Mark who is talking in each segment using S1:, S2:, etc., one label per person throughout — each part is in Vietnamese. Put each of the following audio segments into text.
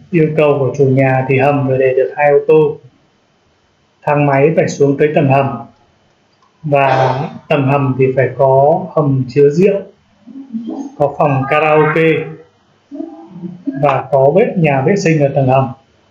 S1: Yêu cầu của chủ nhà thì hầm phải để được 2 ô tô, thang máy phải xuống tới tầng hầm, và tầng hầm thì phải có hầm chứa rượu, có phòng karaoke và có nhà vệ sinh ở tầng hầm.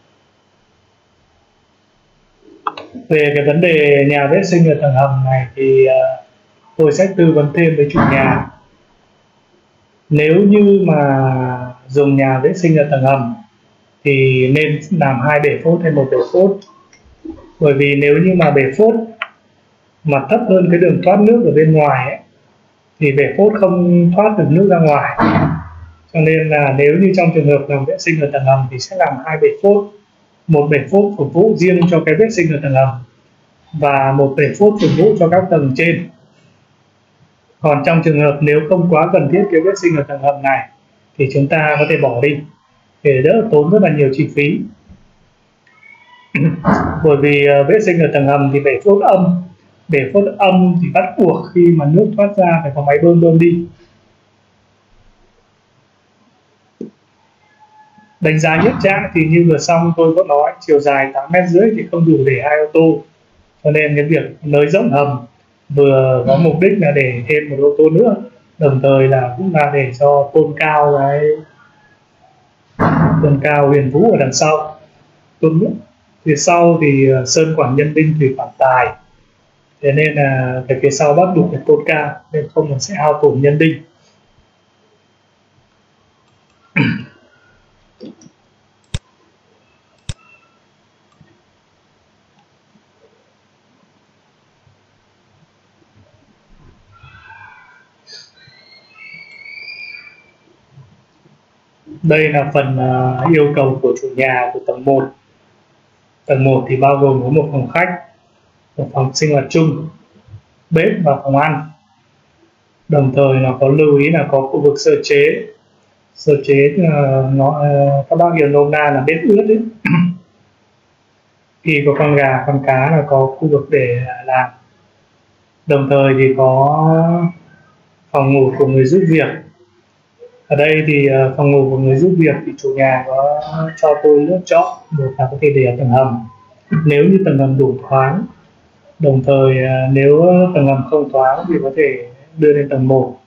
S1: Về cái vấn đề nhà vệ sinh ở tầng hầm này thì tôi sẽ tư vấn thêm với chủ nhà. Nếu như mà dùng nhà vệ sinh ở tầng hầm thì nên làm 2 bể phốt hay 1 bể phốt, bởi vì nếu như mà bể phốt mà thấp hơn cái đường thoát nước ở bên ngoài ấy, thì bể phốt không thoát được nước ra ngoài. Cho nên là nếu như trong trường hợp làm vệ sinh ở tầng hầm thì sẽ làm 2 bể phốt, 1 bể phốt phục vụ riêng cho cái vệ sinh ở tầng hầm và 1 bể phốt phục vụ cho các tầng trên. Còn trong trường hợp nếu không quá cần thiết cái vệ sinh ở tầng hầm này thì chúng ta có thể bỏ đi để đỡ tốn rất là nhiều chi phí. Bởi vì vệ sinh ở tầng hầm thì bể phốt âm thì bắt buộc khi mà nước thoát ra phải có máy bơm đi. Đánh giá nhất trạng thì như vừa xong tôi có nói, chiều dài 8,5 m thì không đủ để 2 ô tô, cho nên cái việc nới rộng hầm vừa có mục đích là để thêm 1 ô tô nữa, đồng thời là cũng là để cho tôn cao huyền vũ ở đằng sau. Tôn nữa phía sau thì sơn quản nhân đinh thủy quản tài, thế nên là cái phía sau bắt buộc phải tôn cao, nên không là sẽ hao tổn nhân đinh. Đây là phần yêu cầu của chủ nhà của tầng 1. Tầng 1 thì bao gồm có 1 phòng khách, 1 phòng sinh hoạt chung, bếp và phòng ăn. Đồng thời nó có lưu ý là có khu vực sơ chế. Sơ chế các bác hiểu nôm na là bếp ướt đấy. Khi có con gà, con cá là có khu vực để làm. Đồng thời thì có phòng ngủ của người giúp việc. Ở đây thì phòng ngủ của người giúp việc thì chủ nhà có cho tôi lựa chọn, một là có thể để ở tầng hầm nếu như tầng hầm đủ thoáng, đồng thời nếu tầng hầm không thoáng thì có thể đưa lên tầng 1,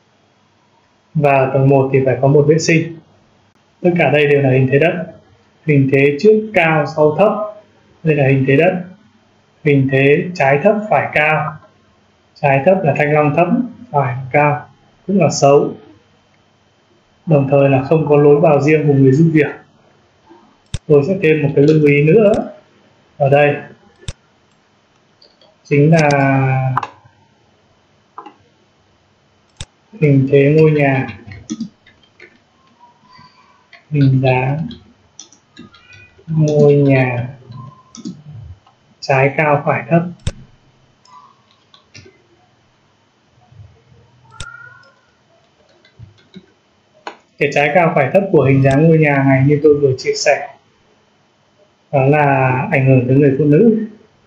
S1: và tầng 1 thì phải có 1 vệ sinh. Tất cả đây đều là hình thế đất, hình thế trước cao sau thấp, đây là hình thế đất, hình thế trái thấp phải cao. Trái thấp là thanh long thấp, phải cao cũng là xấu. Đồng thời là không có lối vào riêng của người giúp việc. Tôi sẽ thêm một cái lưu ý nữa ở đây, chính là hình thế ngôi nhà, hình dáng ngôi nhà trái cao phải thấp. Cái trái cao phải thấp của hình dáng ngôi nhà này như tôi vừa chia sẻ, đó là ảnh hưởng tới người phụ nữ.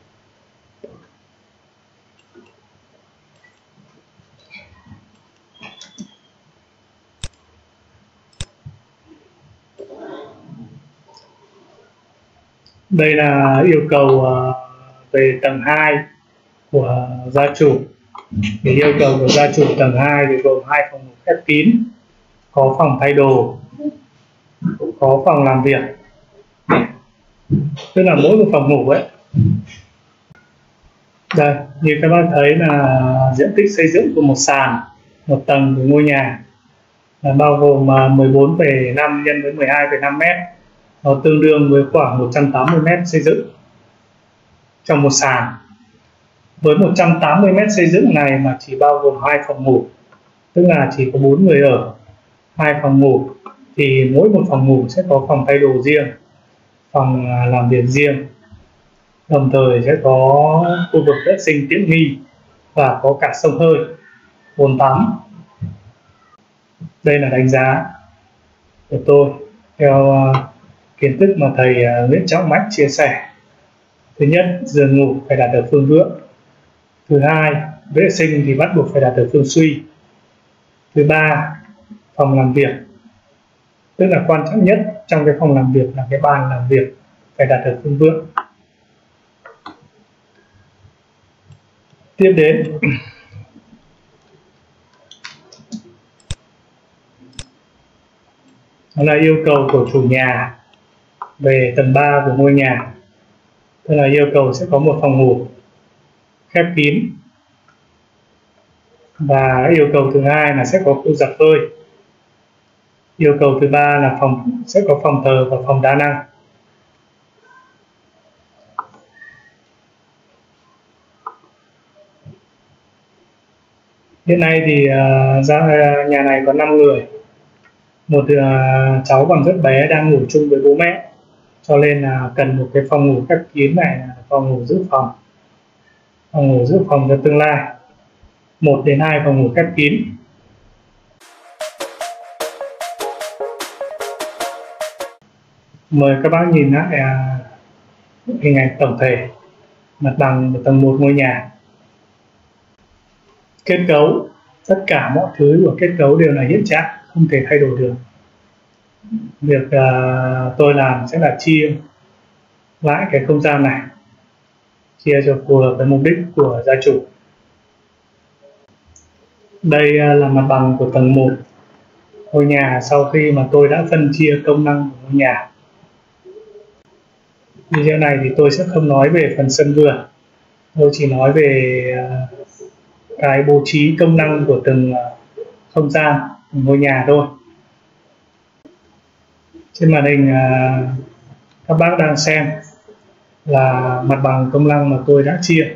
S1: Đây là yêu cầu về tầng 2 của gia chủ. Thì yêu cầu của gia chủ tầng 2 thì gồm 2 phòng ngủ khép kín, có phòng thay đồ, có phòng làm việc, tức là mỗi một phòng ngủ ấy. Đây, như các bạn thấy là diện tích xây dựng của một sàn, một tầng của ngôi nhà là bao gồm 14,5 x với 12,5 m, nó tương đương với khoảng 180 m xây dựng trong một sàn. Với 180 m xây dựng này mà chỉ bao gồm 2 phòng ngủ, tức là chỉ có 4 người ở, 2 phòng ngủ, thì mỗi một phòng ngủ sẽ có phòng thay đồ riêng, phòng làm việc riêng, đồng thời sẽ có khu vực vệ sinh tiện nghi và có cả xông hơi, bồn tắm. Đây là đánh giá của tôi theo kiến thức mà thầy Nguyễn Trọng Mách chia sẻ. Thứ nhất, giường ngủ phải đạt được phương vượng. Thứ hai, vệ sinh thì bắt buộc phải đạt được phương suy. Thứ ba, phòng làm việc Tức là quan trọng nhất trong cái phòng làm việc là cái bàn làm việc phải đặt ở phương vượng. Tiếp đến đó là yêu cầu của chủ nhà về tầng 3 của ngôi nhà. Tức là yêu cầu sẽ có một phòng ngủ khép kín, và yêu cầu thứ hai là sẽ có khu giặt phơi. Yêu cầu thứ ba là sẽ có phòng thờ và phòng đa năng. Hiện nay thì nhà này có 5 người. Một cháu còn rất bé đang ngủ chung với bố mẹ, cho nên là cần một cái phòng ngủ khép kín này, là phòng ngủ dự phòng. Phòng ngủ dự phòng cho tương lai, 1 đến 2 phòng ngủ khép kín. Mời các bác nhìn lại hình ảnh tổng thể mặt bằng của tầng 1 ngôi nhà. Kết cấu, tất cả mọi thứ của kết cấu đều là hiện trạng, không thể thay đổi được. Việc tôi làm sẽ là chia lại cái không gian này, chia cho phù hợp với mục đích của gia chủ. Đây là mặt bằng của tầng 1 ngôi nhà sau khi mà tôi đã phân chia công năng của ngôi nhà. Video này thì tôi sẽ không nói về phần sân vườn, tôi chỉ nói về cái bố trí công năng của từng không gian của ngôi nhà thôi. Trên màn hình các bác đang xem là mặt bằng công năng mà tôi đã chia,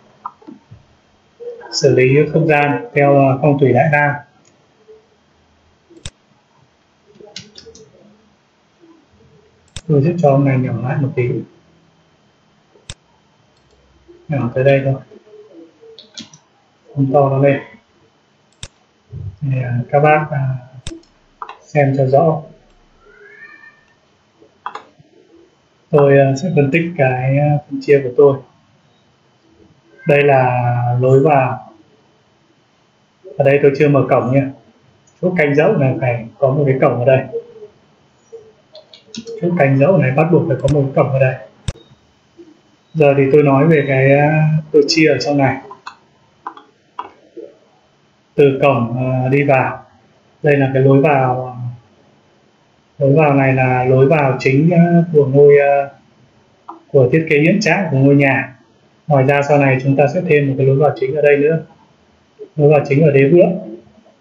S1: xử lý không gian theo phong thủy Đại Nam. Tôi sẽ cho ông này nhỏ lại một tí, nhỏ tới đây thôi, không to nó lên để các bác xem cho rõ. Tôi sẽ phân tích cái phân chia của tôi. Đây là lối vào. Ở đây tôi chưa mở cổng nha. Chỗ canh dãu này phải có một cái cổng ở đây. Chỗ canh dãu này bắt buộc phải có một cái cổng ở đây. Giờ thì tôi nói về cái tôi chia ở trong này. Từ cổng đi vào, đây là cái lối vào. Lối vào này là lối vào chính của thiết kế hiện trạng của ngôi nhà. Ngoài ra sau này chúng ta sẽ thêm một cái lối vào chính ở đây nữa, lối vào chính ở đế vượng.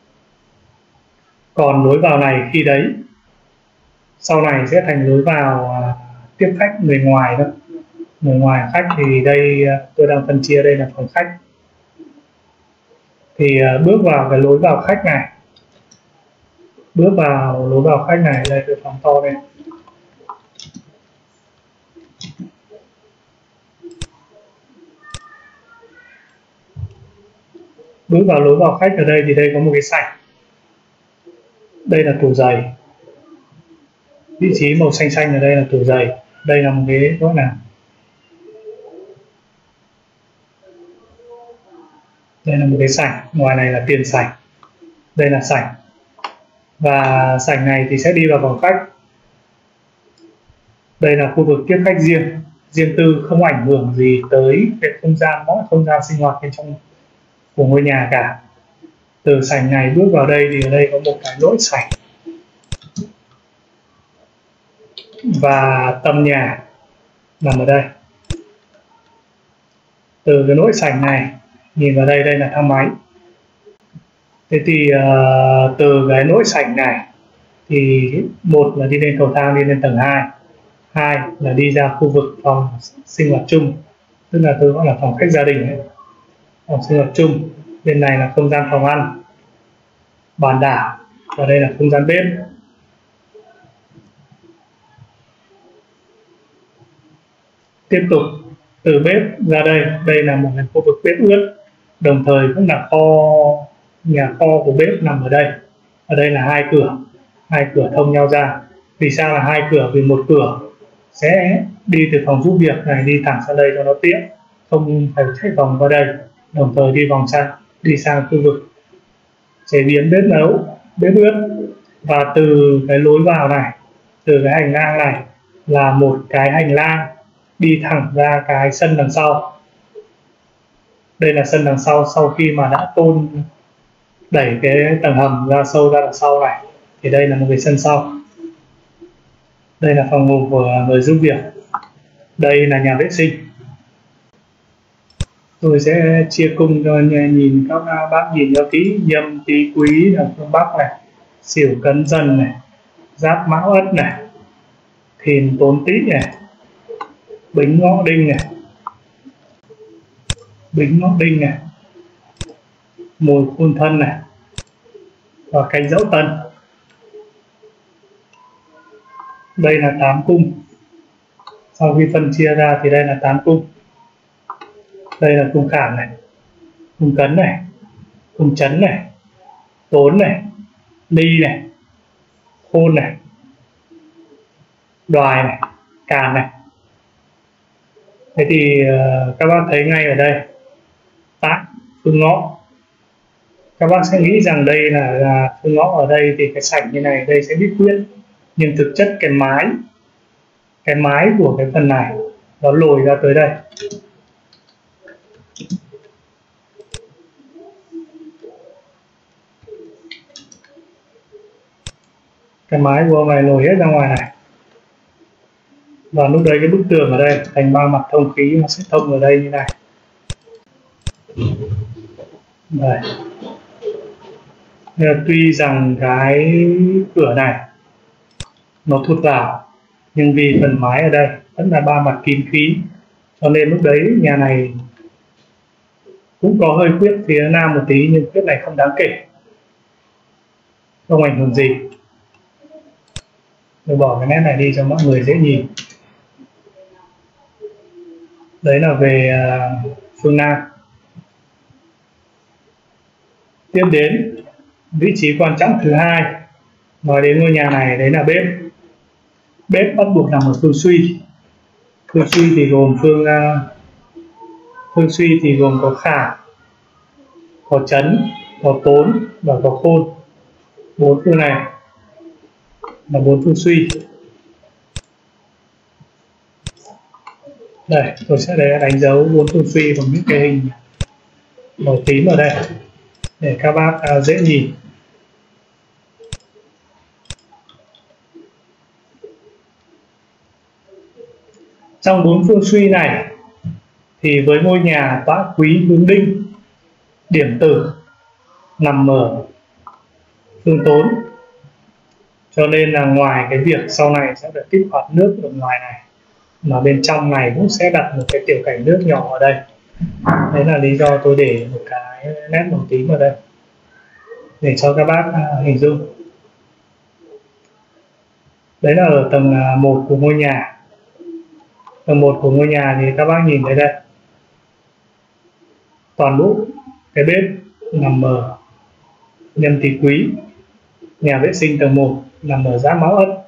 S1: Còn lối vào này khi đấy sau này sẽ thành lối vào tiếp khách người ngoài đó. Người ngoài khách thì đây tôi đang phân chia, đây là phòng khách. Thì bước vào cái lối vào khách này, bước vào lối vào khách này, đây cái phòng to đây. Bước vào lối vào khách ở đây thì đây có một cái sảnh. Đây là tủ giày. Vị trí màu xanh xanh ở đây là tủ giày. Đây là một cái gọi là, đây là một cái sảnh, ngoài này là tiền sảnh. Đây là sảnh. Và sảnh này thì sẽ đi vào phòng khách. Đây là khu vực tiếp khách riêng tư, không ảnh hưởng gì tới cái không gian, mọi không gian sinh hoạt bên trong của ngôi nhà cả. Từ sảnh này bước vào đây thì ở đây có một cái lối sảnh. Và tầm nhà nằm ở đây. Từ cái lối sảnh này nhìn vào đây, đây là thang máy. Thế thì từ cái lối sảnh này thì một là đi lên cầu thang, đi lên tầng 2. 2 là đi ra khu vực phòng sinh hoạt chung, tức là tôi gọi là phòng khách gia đình ấy. Phòng sinh hoạt chung. Bên này là không gian phòng ăn, bàn đảo, và đây là không gian bếp. Tiếp tục từ bếp ra đây, đây là một cái khu vực bếp ướt, đồng thời cũng là nhà kho của bếp nằm ở đây. Ở đây là hai cửa thông nhau ra. Vì sao là hai cửa? Vì một cửa sẽ đi từ phòng giúp việc này đi thẳng sang đây cho nó tiện, không phải chạy vòng qua đây, đồng thời đi vòng sang, đi sang khu vực chế biến bếp nấu, bếp ướt. Và từ cái lối vào này, từ cái hành lang này là một cái hành lang đi thẳng ra cái sân đằng sau. Đây là sân đằng sau, sau khi mà đã tôn đẩy cái tầng hầm ra sâu ra đằng sau này thì đây là một cái sân sau. Đây là phòng ngủ của người giúp việc. Đây là nhà vệ sinh. Tôi sẽ chia cung cho nhìn các bác nhìn cho kỹ. Nhâm Tý Quý là phương Bắc này, Sửu Cấn Dần này, Giáp Mão Ất này, Thìn Tốn Tý này, Bính Ngọ Đinh này, Bính Ngọ Đinh này, Mùi Khôn Thân này, và Canh Dậu Tân. Đây là 8 cung. Sau khi phân chia ra thì đây là 8 cung. Đây là cung Khảm này, cung Cấn này, cung Chấn này, Tốn này, Ly này, Khôn này, Đoài này, Càn này. Thế thì các bác thấy ngay ở đây tại phương ngõ, các bác sẽ nghĩ rằng đây là phương ngõ, ở đây thì cái sảnh như này đây sẽ bí quyết, nhưng thực chất cái mái của cái phần này nó lồi ra tới đây. Cái mái của ông này lồi hết ra ngoài này, và lúc đấy cái bức tường ở đây thành ba mặt thông khí, nó sẽ thông ở đây như này. Đây. Tuy rằng cái cửa này nó thụt vào, nhưng vì phần mái ở đây vẫn là ba mặt kín khí, cho nên lúc đấy nhà này cũng có hơi khuyết phía nam một tí, nhưng khuyết này không đáng kể, không ảnh hưởng gì. Tôi bỏ cái nét này đi cho mọi người dễ nhìn. Đấy là về phương Nam. Tiếp đến vị trí quan trọng thứ hai nói đến ngôi nhà này, đấy là bếp. Bếp bắt buộc nằm ở phương Suy. Phương Suy thì gồm phương Suy thì gồm có Khảm, có Chấn, có Tốn và có Khôn. 4 phương này là 4 phương Suy. Đây, tôi sẽ đánh dấu 4 phương Suy bằng những cái hình màu tím ở đây để các bác dễ nhìn. Trong 4 phương Suy này thì với ngôi nhà tọa Quý hướng Đinh, điểm tử nằm ở phương Tốn, cho nên là ngoài cái việc sau này sẽ được kích hoạt nước ở ngoài này, mà bên trong này cũng sẽ đặt một cái tiểu cảnh nước nhỏ ở đây. Đấy là lý do tôi để một cái nét màu tím ở đây để cho các bác hình dung. Đấy là ở tầng 1 của ngôi nhà. Tầng 1 của ngôi nhà thì các bác nhìn thấy đây, toàn bộ cái bếp nằm ở Nhâm Tý Quý. Nhà vệ sinh tầng 1 nằm ở Giáp Mão Ất.